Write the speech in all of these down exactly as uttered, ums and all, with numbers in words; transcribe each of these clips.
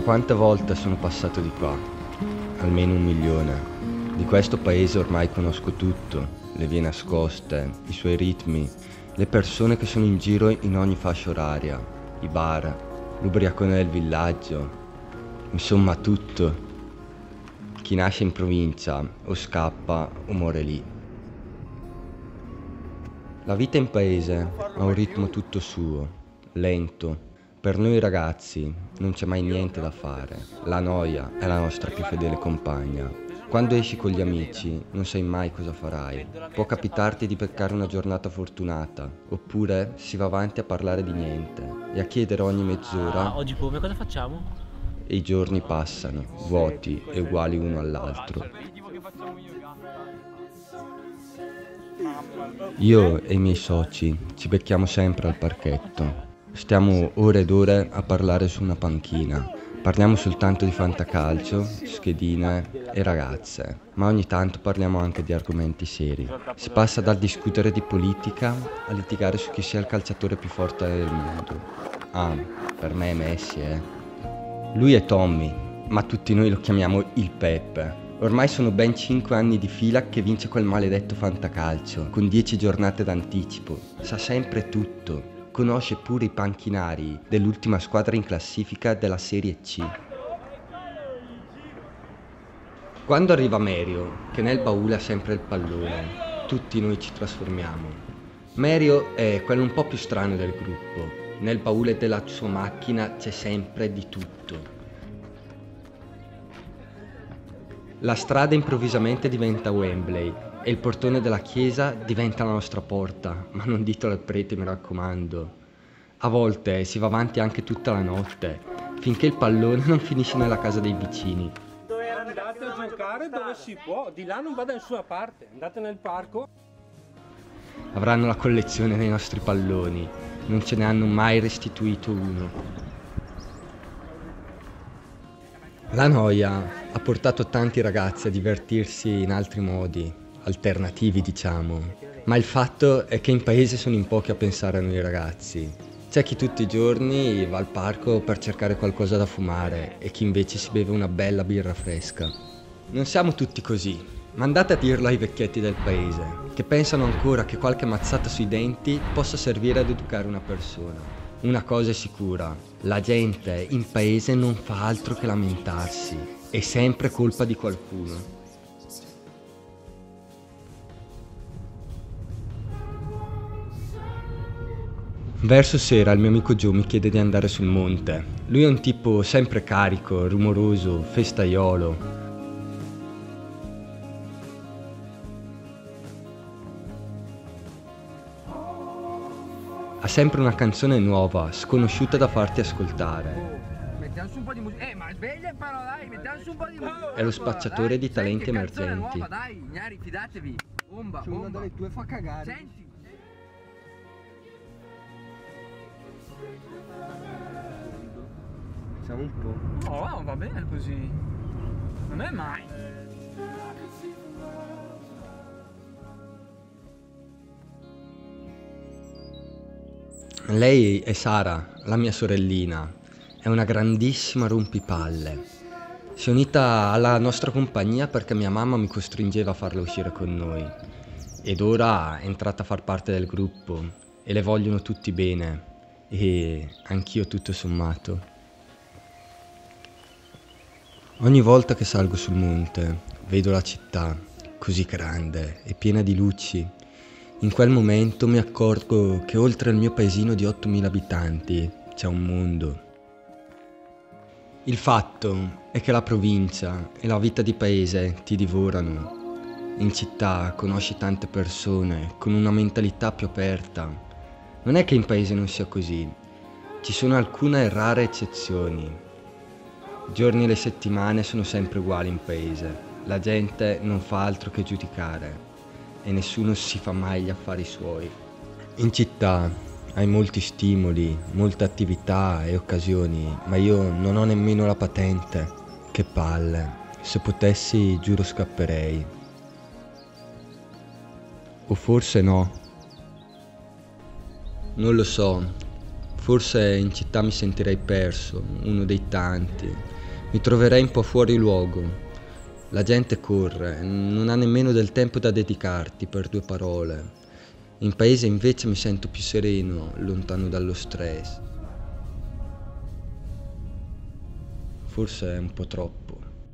Quante volte sono passato di qua? Almeno un milione. Di questo paese ormai conosco tutto, le vie nascoste, i suoi ritmi, le persone che sono in giro in ogni fascia oraria, i bar, l'ubriacone del villaggio, insomma tutto. Chi nasce in provincia o scappa o muore lì. La vita in paese ha un ritmo tutto suo, lento. Per noi ragazzi non c'è mai niente da fare, la noia è la nostra più fedele compagna. Quando esci con gli amici non sai mai cosa farai, può capitarti di beccare una giornata fortunata, oppure si va avanti a parlare di niente e a chiedere ogni mezz'ora. Ah, oggi come cosa facciamo? E i giorni passano, vuoti e uguali uno all'altro. Io e i miei soci ci becchiamo sempre al parchetto. Stiamo ore ed ore a parlare su una panchina. Parliamo soltanto di fantacalcio, schedine e ragazze, ma ogni tanto parliamo anche di argomenti seri. Si passa dal discutere di politica a litigare su chi sia il calciatore più forte del mondo. Ah, per me è Messi, eh. Lui è Tommy, ma tutti noi lo chiamiamo il Peppe. Ormai sono ben cinque anni di fila che vince quel maledetto fantacalcio, con dieci giornate d'anticipo. Sa sempre tutto. Conosce pure i panchinari dell'ultima squadra in classifica della Serie C. Quando arriva Mario, che nel baule ha sempre il pallone, tutti noi ci trasformiamo. Mario è quello un po' più strano del gruppo. Nel baule della sua macchina c'è sempre di tutto. La strada improvvisamente diventa Wembley e il portone della chiesa diventa la nostra porta, ma non ditelo al prete, mi raccomando. A volte si va avanti anche tutta la notte, finché il pallone non finisce nella casa dei vicini. Dove andate a giocare dove si può, di là non va da nessuna parte, andate nel parco. Avranno la collezione dei nostri palloni, non ce ne hanno mai restituito uno. La noia ha portato tanti ragazzi a divertirsi in altri modi, alternativi diciamo, ma il fatto è che in paese sono in pochi a pensare a noi ragazzi. C'è chi tutti i giorni va al parco per cercare qualcosa da fumare e chi invece si beve una bella birra fresca. Non siamo tutti così, ma andate a dirlo ai vecchietti del paese, che pensano ancora che qualche mazzata sui denti possa servire ad educare una persona. Una cosa è sicura, la gente in paese non fa altro che lamentarsi, è sempre colpa di qualcuno. Verso sera il mio amico Joe mi chiede di andare sul monte. Lui è un tipo sempre carico, rumoroso, festaiolo. Ha sempre una canzone nuova, sconosciuta da farti ascoltare. Mettiamo su un po' di musica. Eh, ma sveglia però dai, mettiamo su un po' di musica. È lo spacciatore di talenti Senti, canzone emergenti. nuova, dai, ignari, fidatevi. Bomba, C'è una bomba. delle tue fa cagare. Senti. Siamo un po'. Oh, va bene così. Non è mai. Lei è Sara, la mia sorellina, è una grandissima rompipalle. Si è unita alla nostra compagnia perché mia mamma mi costringeva a farla uscire con noi. Ed ora è entrata a far parte del gruppo e le vogliono tutti bene, e anch'io tutto sommato. Ogni volta che salgo sul monte vedo la città così grande e piena di luci. In quel momento mi accorgo che oltre al mio paesino di ottomila abitanti c'è un mondo. Il fatto è che la provincia e la vita di paese ti divorano. In città conosci tante persone con una mentalità più aperta. Non è che in paese non sia così, ci sono alcune rare eccezioni. I giorni e le settimane sono sempre uguali in paese, la gente non fa altro che giudicare e nessuno si fa mai gli affari suoi. In città hai molti stimoli, molte attività e occasioni, ma io non ho nemmeno la patente. Che palle, se potessi giuro scapperei. O forse no. Non lo so, forse in città mi sentirei perso, uno dei tanti. Mi troverei un po' fuori luogo. La gente corre, non ha nemmeno del tempo da dedicarti per due parole. In paese invece mi sento più sereno, lontano dallo stress. Forse è un po' troppo.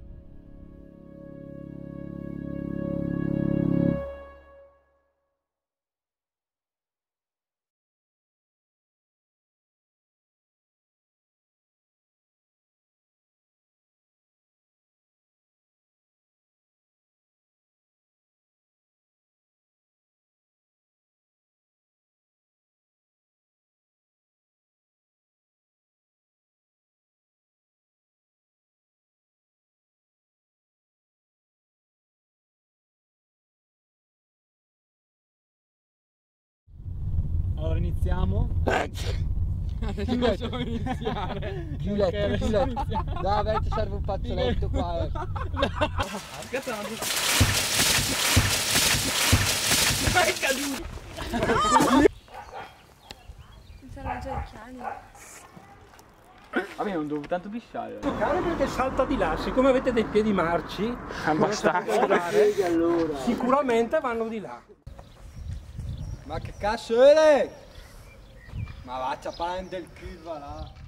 Allora iniziamo. Facciamo iniziare. Chiuletto, chiuletto. No, beh, ti serve un fazzoletto qua. Eh. Aspetta, ma è caduto. Mi sono già i cani. Vabbè, non devo tanto pisciare. Giocare perché salta di là, siccome avete dei piedi marci, Abbastanza. allora, sicuramente vanno di là. Ma che cazzo è? Ma va a ciapare del culo, va là.